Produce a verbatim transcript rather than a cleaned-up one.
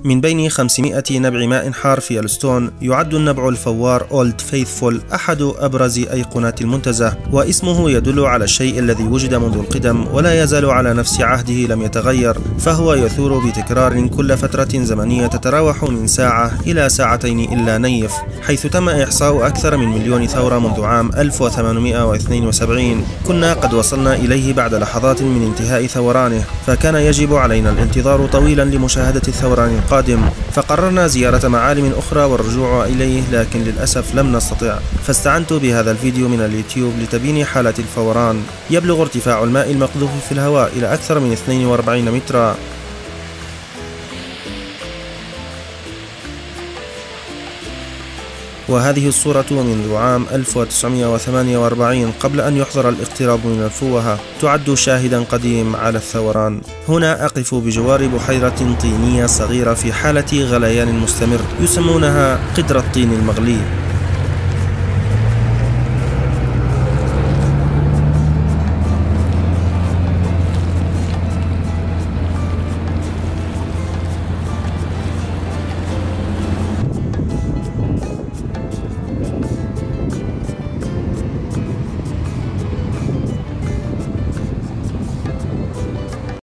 من بين خمسمائة نبع ماء حار في يلوستون، يعد النبع الفوار أولد فيثفول أحد أبرز أيقونات المنتزه، واسمه يدل على الشيء الذي وجد منذ القدم ولا يزال على نفس عهده لم يتغير، فهو يثور بتكرار كل فترة زمنية تتراوح من ساعة إلى ساعتين إلا نيف، حيث تم إحصاء أكثر من مليون ثورة منذ عام ألف وثمانمائة واثنين وسبعين. كنا قد وصلنا إليه بعد لحظات من انتهاء ثورانه، فكان يجب علينا الانتظار طويلا لمشاهدة الثوران القادم، فقررنا زيارة معالم أخرى والرجوع إليه، لكن للأسف لم نستطع، فاستعنت بهذا الفيديو من اليوتيوب لتبيين حالة الفوران. يبلغ ارتفاع الماء المقذوف في الهواء إلى أكثر من اثنين وأربعين مترا. وهذه الصورة منذ عام ألف وتسعمائة وثمانية وأربعين قبل أن يحظر الاقتراب من الفوهة، تعد شاهدا قديم على الثوران. هنا أقف بجوار بحيرة طينية صغيرة في حالة غليان مستمر يسمونها قدر الطين المغلي.